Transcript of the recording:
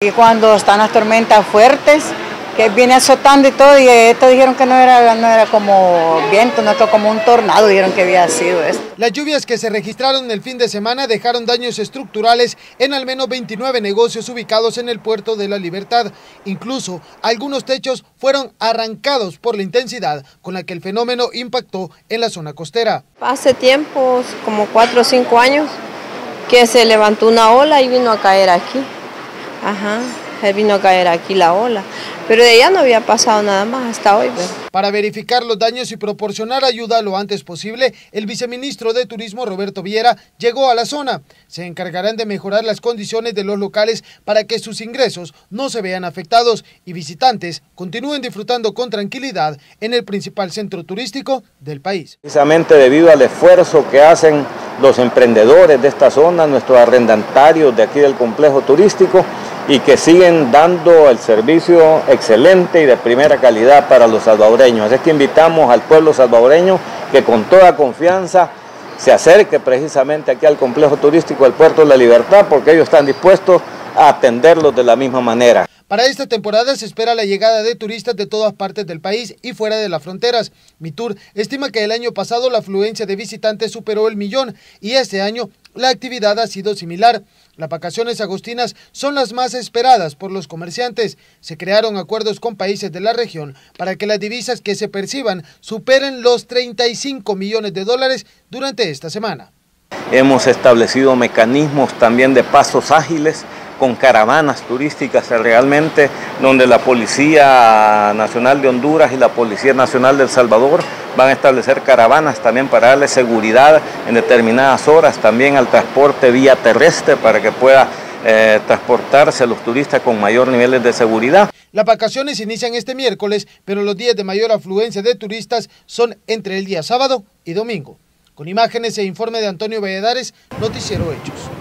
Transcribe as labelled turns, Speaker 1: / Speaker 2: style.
Speaker 1: Y cuando están las tormentas fuertes, que viene azotando y todo, y esto dijeron que no era como viento, no, como un tornado, dijeron que había sido esto.
Speaker 2: Las lluvias que se registraron el fin de semana dejaron daños estructurales en al menos 29 negocios ubicados en el Puerto de la Libertad. Incluso algunos techos fueron arrancados por la intensidad con la que el fenómeno impactó en la zona costera.
Speaker 3: Hace tiempo, como 4 o 5 años, que se levantó una ola y vino a caer aquí. Se vino a caer aquí la ola, pero de ella no había pasado nada más hasta hoy.
Speaker 2: Para verificar los daños y proporcionar ayuda lo antes posible, el viceministro de Turismo, Roberto Viera, llegó a la zona. Se encargarán de mejorar las condiciones de los locales para que sus ingresos no se vean afectados y visitantes continúen disfrutando con tranquilidad en el principal centro turístico del país.
Speaker 4: Precisamente debido al esfuerzo que hacen los emprendedores de esta zona, nuestros arrendatarios de aquí del complejo turístico, y que siguen dando el servicio excelente y de primera calidad para los salvadoreños. Así que invitamos al pueblo salvadoreño que con toda confianza se acerque precisamente aquí al complejo turístico del Puerto de la Libertad, porque ellos están dispuestos a atenderlos de la misma manera.
Speaker 2: Para esta temporada se espera la llegada de turistas de todas partes del país y fuera de las fronteras. Mitur estima que el año pasado la afluencia de visitantes superó el 1.000.000 y este año la actividad ha sido similar. Las vacaciones agostinas son las más esperadas por los comerciantes. Se crearon acuerdos con países de la región para que las divisas que se perciban superen los $35 millones durante esta semana.
Speaker 4: Hemos establecido mecanismos también de pasos ágiles con caravanas turísticas realmente, donde la Policía Nacional de Honduras y la Policía Nacional de El Salvador van a establecer caravanas también para darle seguridad en determinadas horas, también al transporte vía terrestre para que pueda transportarse a los turistas con mayor niveles de seguridad.
Speaker 2: Las vacaciones inician este miércoles, pero los días de mayor afluencia de turistas son entre el día sábado y domingo. Con imágenes e informe de Antonio Valladares, Noticiero Hechos.